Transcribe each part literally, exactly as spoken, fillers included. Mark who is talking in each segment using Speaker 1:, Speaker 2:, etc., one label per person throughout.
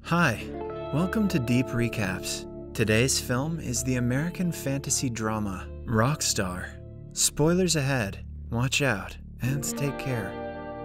Speaker 1: Hi, welcome to Deep Recaps. Today's film is the American fantasy drama Rockstar. Spoilers ahead, watch out, and take care.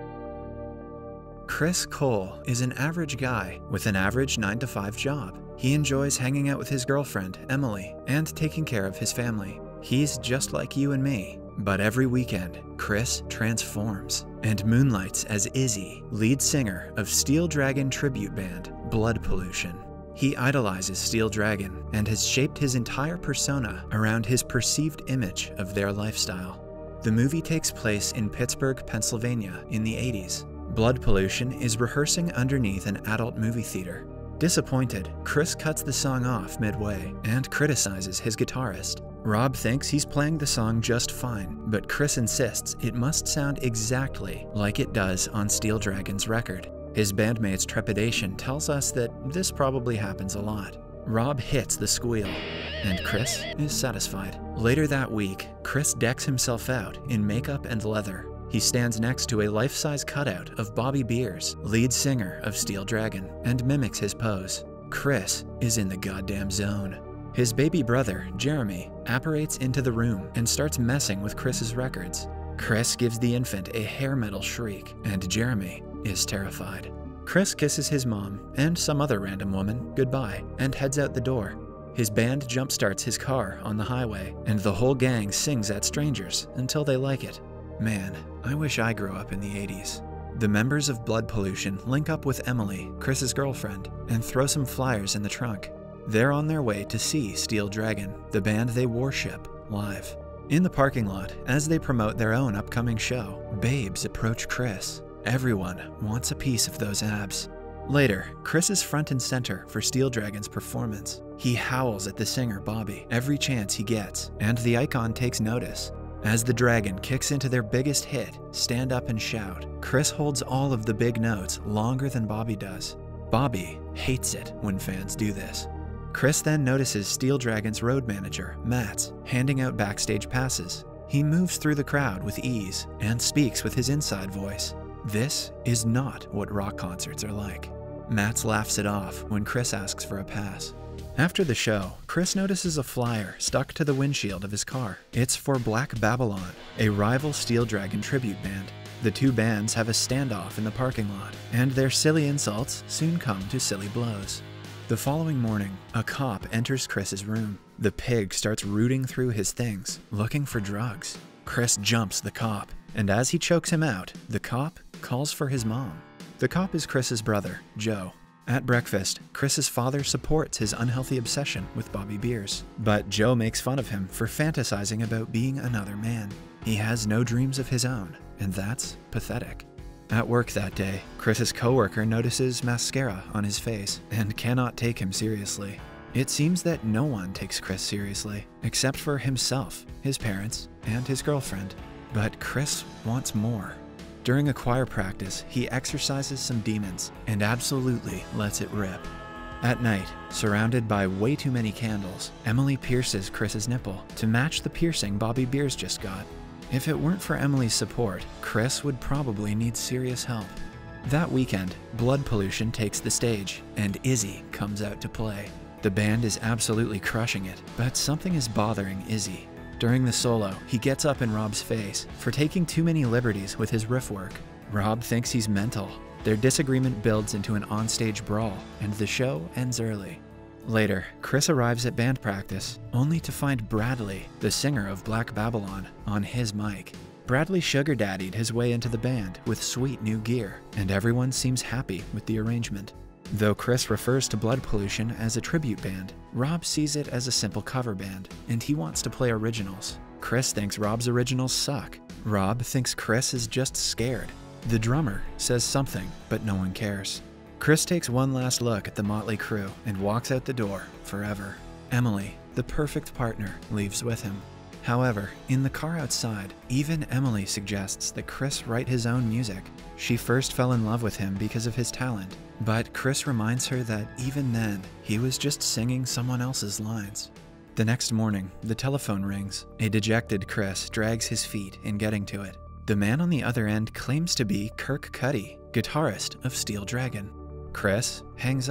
Speaker 1: Chris Cole is an average guy with an average nine to five job. He enjoys hanging out with his girlfriend, Emily, and taking care of his family. He's just like you and me, but every weekend, Chris transforms and moonlights as Izzy, lead singer of Steel Dragon tribute band Blood Pollution. He idolizes Steel Dragon and has shaped his entire persona around his perceived image of their lifestyle. The movie takes place in Pittsburgh, Pennsylvania in the eighties. Blood Pollution is rehearsing underneath an adult movie theater. Disappointed, Chris cuts the song off midway and criticizes his guitarist. Rob thinks he's playing the song just fine, but Chris insists it must sound exactly like it does on Steel Dragon's record. His bandmate's trepidation tells us that this probably happens a lot. Rob hits the squeal, and Chris is satisfied. Later that week, Chris decks himself out in makeup and leather. He stands next to a life-size cutout of Bobby Beers, lead singer of Steel Dragon, and mimics his pose. Chris is in the goddamn zone. His baby brother, Jeremy, apparates into the room and starts messing with Chris's records. Chris gives the infant a hair metal shriek, and Jeremy is terrified. Chris kisses his mom and some other random woman goodbye and heads out the door. His band jumpstarts his car on the highway, and the whole gang sings at strangers until they like it. Man, I wish I grew up in the eighties. The members of Blood Pollution link up with Emily, Chris's girlfriend, and throw some flyers in the trunk. They're on their way to see Steel Dragon, the band they worship, live. In the parking lot, as they promote their own upcoming show, babes approach Chris. Everyone wants a piece of those abs. Later, Chris is front and center for Steel Dragon's performance. He howls at the singer Bobby every chance he gets, and the icon takes notice. As the dragon kicks into their biggest hit, Stand Up and Shout, Chris holds all of the big notes longer than Bobby does. Bobby hates it when fans do this. Chris then notices Steel Dragon's road manager, Matt, handing out backstage passes. He moves through the crowd with ease and speaks with his inside voice. This is not what rock concerts are like. Matt laughs it off when Chris asks for a pass. After the show, Chris notices a flyer stuck to the windshield of his car. It's for Black Babylon, a rival Steel Dragon tribute band. The two bands have a standoff in the parking lot, and their silly insults soon come to silly blows. The following morning, a cop enters Chris's room. The pig starts rooting through his things, looking for drugs. Chris jumps the cop, and as he chokes him out, the cop calls for his mom. The cop is Chris's brother, Joe. At breakfast, Chris's father supports his unhealthy obsession with Bobby Beers, but Joe makes fun of him for fantasizing about being another man. He has no dreams of his own, and that's pathetic. At work that day, Chris's coworker notices mascara on his face and cannot take him seriously. It seems that no one takes Chris seriously, except for himself, his parents, and his girlfriend. But Chris wants more. During a choir practice, he exorcises some demons and absolutely lets it rip. At night, surrounded by way too many candles, Emily pierces Chris's nipple to match the piercing Bobby Beers just got. If it weren't for Emily's support, Chris would probably need serious help. That weekend, Blood Pollution takes the stage, and Izzy comes out to play. The band is absolutely crushing it, but something is bothering Izzy. During the solo, he gets up in Rob's face for taking too many liberties with his riff work. Rob thinks he's mental. Their disagreement builds into an onstage brawl, and the show ends early. Later, Chris arrives at band practice, only to find Bradley, the singer of Black Babylon, on his mic. Bradley sugar-daddied his way into the band with sweet new gear, and everyone seems happy with the arrangement. Though Chris refers to Blood Pollution as a tribute band, Rob sees it as a simple cover band, and he wants to play originals. Chris thinks Rob's originals suck. Rob thinks Chris is just scared. The drummer says something, but no one cares. Chris takes one last look at the motley crew and walks out the door forever. Emily, the perfect partner, leaves with him. However, in the car outside, even Emily suggests that Chris write his own music. She first fell in love with him because of his talent, but Chris reminds her that even then, he was just singing someone else's lines. The next morning, the telephone rings. A dejected Chris drags his feet in getting to it. The man on the other end claims to be Kirk Cuddy, guitarist of Steel Dragon. Chris hangs up.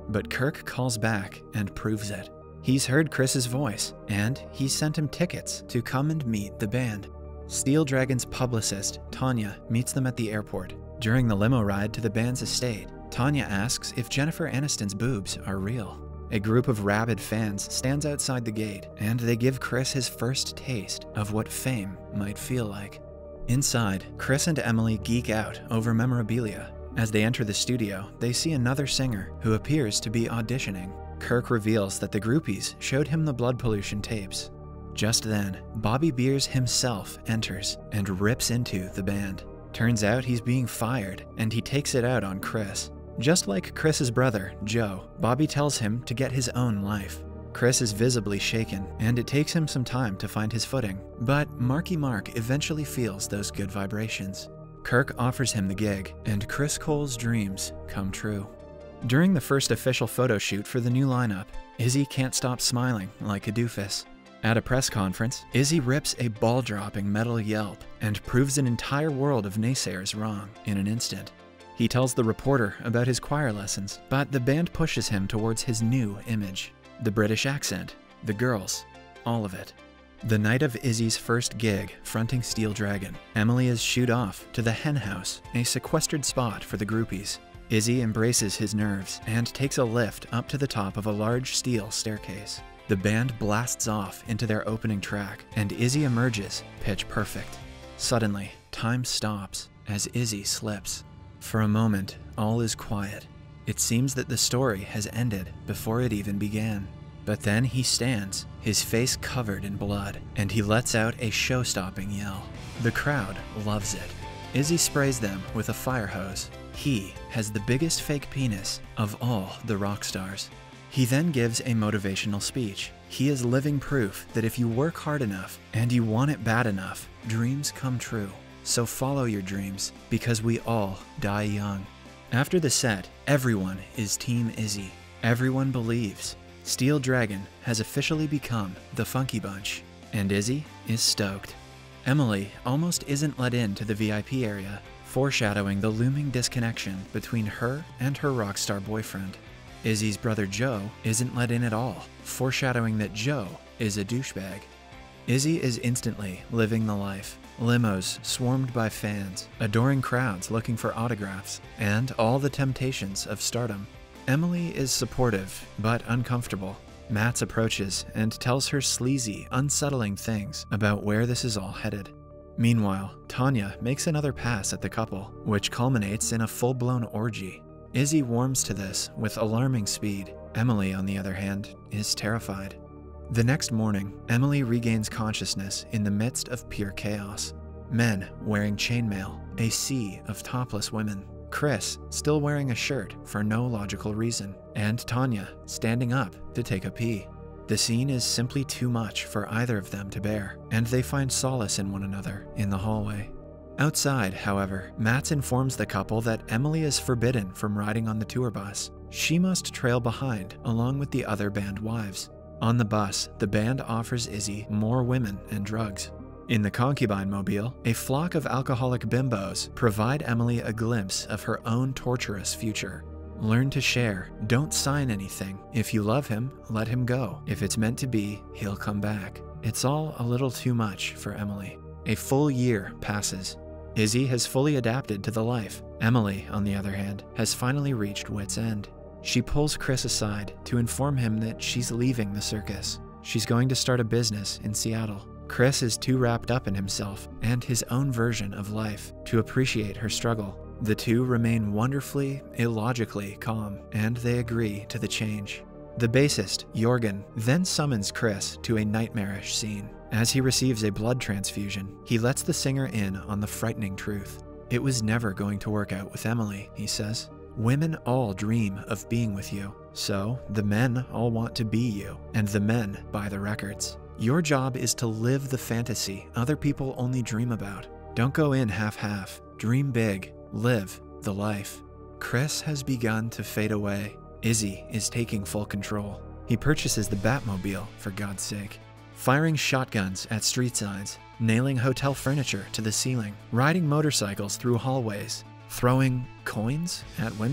Speaker 1: but Kirk calls back and proves it. He's heard Chris's voice, and he sent him tickets to come and meet the band. Steel Dragon's publicist, Tanya, meets them at the airport. During the limo ride to the band's estate, Tanya asks if Jennifer Aniston's boobs are real. A group of rabid fans stands outside the gate, and they give Chris his first taste of what fame might feel like. Inside, Chris and Emily geek out over memorabilia. As they enter the studio, they see another singer who appears to be auditioning. Kirk reveals that the groupies showed him the blood pollution tapes. Just then, Bobby Beers himself enters and rips into the band. Turns out he's being fired, and he takes it out on Chris. Just like Chris's brother, Joe, Bobby tells him to get his own life. Chris is visibly shaken, and it takes him some time to find his footing, but Marky Mark eventually feels those good vibrations. Kirk offers him the gig, and Chris Cole's dreams come true. During the first official photo shoot for the new lineup, Izzy can't stop smiling like a doofus. At a press conference, Izzy rips a ball-dropping metal yelp and proves an entire world of naysayers wrong in an instant. He tells the reporter about his choir lessons, but the band pushes him towards his new image. The British accent, the girls, all of it. The night of Izzy's first gig fronting Steel Dragon, Emily is shooed off to the hen house, a sequestered spot for the groupies. Izzy embraces his nerves and takes a lift up to the top of a large steel staircase. The band blasts off into their opening track, and Izzy emerges pitch perfect. Suddenly, time stops as Izzy slips. For a moment, all is quiet. It seems that the story has ended before it even began. But then he stands, his face covered in blood, and he lets out a show-stopping yell. The crowd loves it. Izzy sprays them with a fire hose. He has the biggest fake penis of all the rock stars. He then gives a motivational speech. He is living proof that if you work hard enough and you want it bad enough, dreams come true. So follow your dreams, because we all die young. After the set, everyone is Team Izzy. Everyone believes Steel Dragon has officially become the Funky Bunch, and Izzy is stoked. Emily almost isn't let into the V I P area, foreshadowing the looming disconnection between her and her rock star boyfriend. Izzy's brother Joe isn't let in at all, foreshadowing that Joe is a douchebag. Izzy is instantly living the life. Limos swarmed by fans, adoring crowds looking for autographs, and all the temptations of stardom. Emily is supportive, but uncomfortable. Matt approaches and tells her sleazy, unsettling things about where this is all headed. Meanwhile, Tanya makes another pass at the couple, which culminates in a full-blown orgy. Izzy warms to this with alarming speed. Emily, on the other hand, is terrified. The next morning, Emily regains consciousness in the midst of pure chaos. Men wearing chainmail, a sea of topless women. Chris still wearing a shirt for no logical reason, and Tanya standing up to take a pee. The scene is simply too much for either of them to bear, and they find solace in one another in the hallway. Outside, however, Matt informs the couple that Emily is forbidden from riding on the tour bus. She must trail behind along with the other band wives. On the bus, the band offers Izzy more women and drugs. In the concubine mobile, a flock of alcoholic bimbos provide Emily a glimpse of her own torturous future. Learn to share. Don't sign anything. If you love him, let him go. If it's meant to be, he'll come back. It's all a little too much for Emily. A full year passes. Izzy has fully adapted to the life. Emily, on the other hand, has finally reached wit's end. She pulls Chris aside to inform him that she's leaving the circus. She's going to start a business in Seattle. Chris is too wrapped up in himself and his own version of life to appreciate her struggle. The two remain wonderfully, illogically calm, and they agree to the change. The bassist, Jorgen, then summons Chris to a nightmarish scene. As he receives a blood transfusion, he lets the singer in on the frightening truth. It was never going to work out with Emily, he says. Women all dream of being with you, so the men all want to be you, and the men buy the records. Your job is to live the fantasy other people only dream about. Don't go in half-half. Dream big. Live the life. Chris has begun to fade away. Izzy is taking full control. He purchases the Batmobile, for God's sake. Firing shotguns at street signs, nailing hotel furniture to the ceiling, riding motorcycles through hallways, throwing coins at women,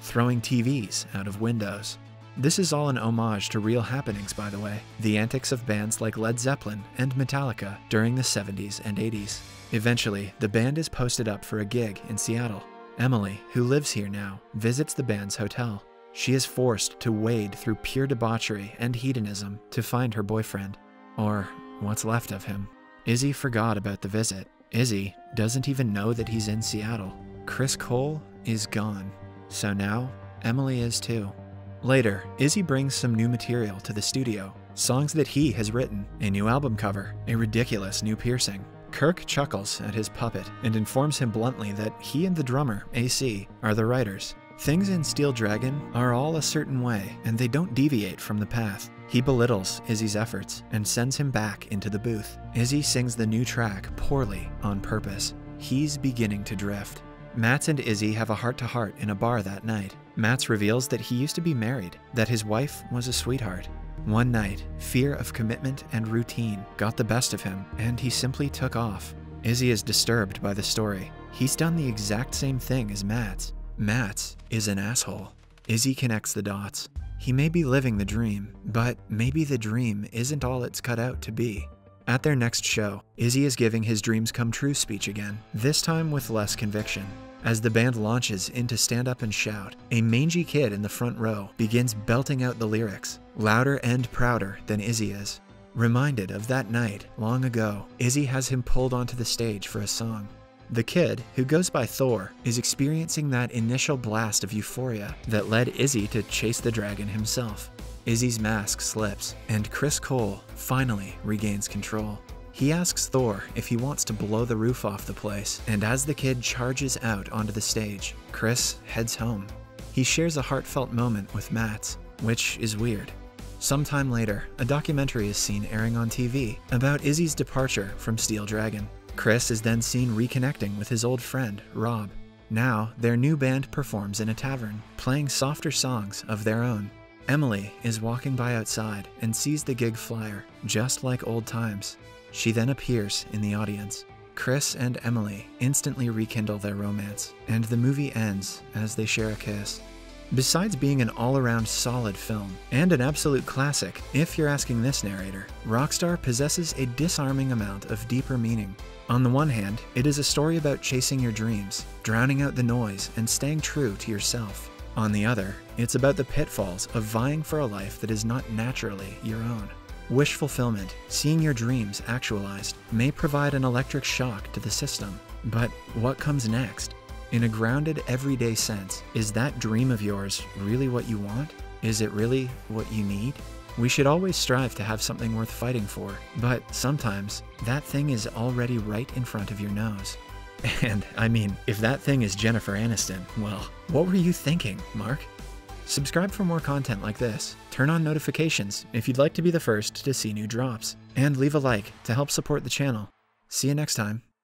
Speaker 1: throwing T Vs out of windows. This is all an homage to real happenings, by the way, the antics of bands like Led Zeppelin and Metallica during the seventies and eighties. Eventually, the band is posted up for a gig in Seattle. Emily, who lives here now, visits the band's hotel. She is forced to wade through pure debauchery and hedonism to find her boyfriend, or what's left of him. Izzy forgot about the visit. Izzy doesn't even know that he's in Seattle. Chris Cole is gone, so now Emily is too. Later, Izzy brings some new material to the studio, songs that he has written, a new album cover, a ridiculous new piercing. Kirk chuckles at his puppet and informs him bluntly that he and the drummer, A C, are the writers. Things in Steel Dragon are all a certain way, and they don't deviate from the path. He belittles Izzy's efforts and sends him back into the booth. Izzy sings the new track poorly on purpose. He's beginning to drift. Mats and Izzy have a heart-to-heart in a bar that night. Mats reveals that he used to be married, that his wife was a sweetheart. One night, fear of commitment and routine got the best of him, and he simply took off. Izzy is disturbed by the story. He's done the exact same thing as Mats. Mats is an asshole. Izzy connects the dots. He may be living the dream, but maybe the dream isn't all it's cut out to be. At their next show, Izzy is giving his dreams come true speech again, this time with less conviction. As the band launches into Stand Up and Shout, a mangy kid in the front row begins belting out the lyrics, louder and prouder than Izzy is. Reminded of that night long ago, Izzy has him pulled onto the stage for a song. The kid, who goes by Thor, is experiencing that initial blast of euphoria that led Izzy to chase the dragon himself. Izzy's mask slips, and Chris Cole finally regains control. He asks Thor if he wants to blow the roof off the place, and as the kid charges out onto the stage, Chris heads home. He shares a heartfelt moment with Mats, which is weird. Sometime later, a documentary is seen airing on T V about Izzy's departure from Steel Dragon. Chris is then seen reconnecting with his old friend, Rob. Now, their new band performs in a tavern, playing softer songs of their own. Emily is walking by outside and sees the gig flyer, just like old times. She then appears in the audience. Chris and Emily instantly rekindle their romance, and the movie ends as they share a kiss. Besides being an all-around solid film, and an absolute classic, if you're asking this narrator, Rockstar possesses a disarming amount of deeper meaning. On the one hand, it is a story about chasing your dreams, drowning out the noise, and staying true to yourself. On the other, it's about the pitfalls of vying for a life that is not naturally your own. Wish fulfillment, seeing your dreams actualized, may provide an electric shock to the system. But what comes next? In a grounded, everyday sense, is that dream of yours really what you want? Is it really what you need? We should always strive to have something worth fighting for, but sometimes that thing is already right in front of your nose. And, I mean, if that thing is Jennifer Aniston, well, what were you thinking, Mark? Subscribe for more content like this, turn on notifications if you'd like to be the first to see new drops, and leave a like to help support the channel. See you next time.